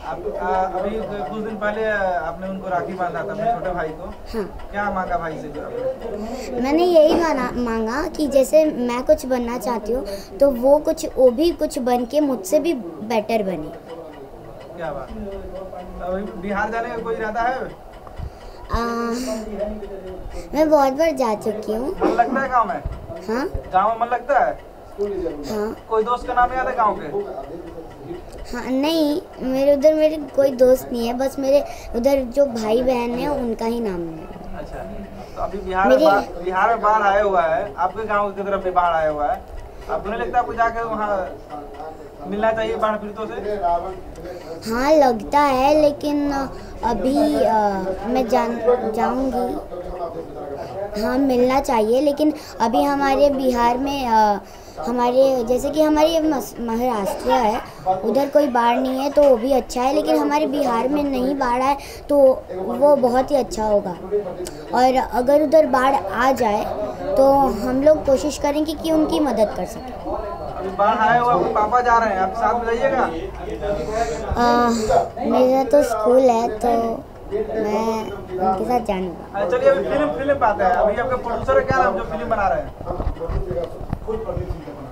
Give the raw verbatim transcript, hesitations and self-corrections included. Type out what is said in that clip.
आप आ, अभी कुछ दिन पहले आपने उनको राखी बांधा था अपने छोटे भाई को। हाँ। क्या मांगा भाई से आपने? मैंने यही माना मांगा कि जैसे मैं कुछ बनना चाहती हूँ तो वो कुछ वो भी कुछ बन के मुझसे भी बेटर बने। क्या बात। अभी बिहार जाने का कोई इरादा है? आ, मैं बहुत बार जा चुकी हूँ। मन लगता है गाँव में? हाँ। गाँव में मन लगता है? हाँ। कोई दोस्त का नाम याद है गाँव के? हाँ नहीं, मेरे उधर मेरे कोई दोस्त नहीं है, बस मेरे उधर जो भाई बहन है उनका ही नाम है। अच्छा, तो अभी बिहार में मेरे... बिहार में बाढ़ आया हुआ है, आपके गांव की तरफ भी बाढ़ आया हुआ है। आपको नहीं लगता आपको जाकर वहाँ मिलना चाहिए बाढ़ पीड़ितों से? हाँ लगता है, लेकिन अभी आ, मैं जान जाऊँगी। हाँ मिलना चाहिए, लेकिन अभी हमारे बिहार में आ, हमारे जैसे कि हमारे महाराष्ट्र है, उधर कोई बाढ़ नहीं है तो वो भी अच्छा है, लेकिन हमारे बिहार में नहीं बाढ़ है तो वो बहुत ही अच्छा होगा। और अगर उधर बाढ़ आ जाए तो हम लोग कोशिश करेंगे कि उनकी मदद कर सकें। अभी बाढ़ आया हुआ, पापा जा रहे हैं, आप साथ में जाइएगा? मेरा तो स्कूल है तो मैं उनके साथ जाऊँगा। चलिए अभी फिल्म फिल्म बात है, अभी आपका प्रोड्यूसर क्या नाम जो फिल्म बना रहे हैं?